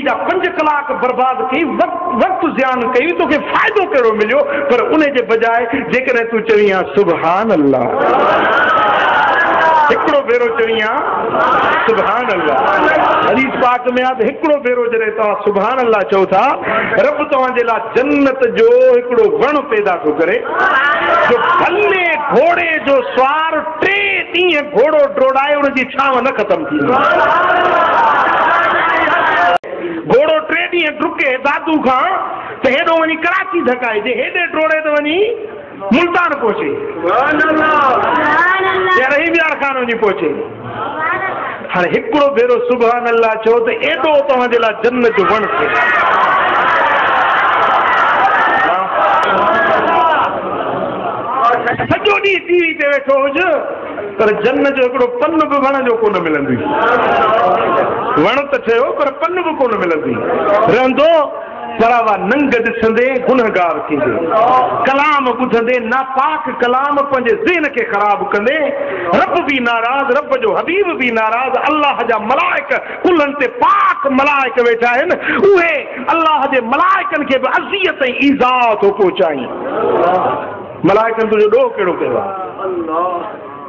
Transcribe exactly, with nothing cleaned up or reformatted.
जा पंज कलाक बर्बाद कई, वक्त ज़ियान कई, तोखे फ़ाइदो कहिड़ो मिलियो? पर उन जे बजाय जेकॾहिं तूं चवीं हा सुभान अल्लाह, हिकिड़ो भेरो चवीं हा सुभान अल्लाह, हदीस पाक में आहे त हिकिड़ो भेरो जॾहिं तव्हां सुभान अल्लाह चओ था, रब तव्हांजे लाइ जन्नत जो हिकिड़ो वण पैदा थो करे, जो भले घोड़े जो सवार टे ॾींहं घोड़ो डोड़ाए उनजी छांव न ख़तम थी। घोड़ो टे ॾींहं डुके दादू खां त हेॾो वञी कराची धकाइजे, हेॾे डोड़े त वञी मुल्तान पहुचे, या रही बिहार खान वञी पहुचे। हाणे हिकिड़ो भेरो सुभान अल्लाह चओ त एॾो तव्हांजे लाइ जन्नत जो वण थिए। सॼो ॾींहुं टीवी ते वेठो हुजे पर जन्नत जो हिकिड़ो पन बि वण जो कोन मिलंदी। वण त थियो पर पन बि कोन मिलंदी। रहंदो परावा नंग ॾिसंदे गुनहगार थींदे, कलाम ॿुधंदे नापाक कलाम पंहिंजे ज़हन खे ख़राब कंदे, रब बि नाराज़, रब जो हबीब बि नाराज़, अल्लाह जा मलाइक कुलनि ते पाक मलाइक वेठा आहिनि, उहे अल्लाह जे मलाइकनि खे बि अज़ियत ऐं ईज़ा थो पहुचाई। मलाइकनि तुंहिंजो ॾोह कहिड़ो कयो आहे?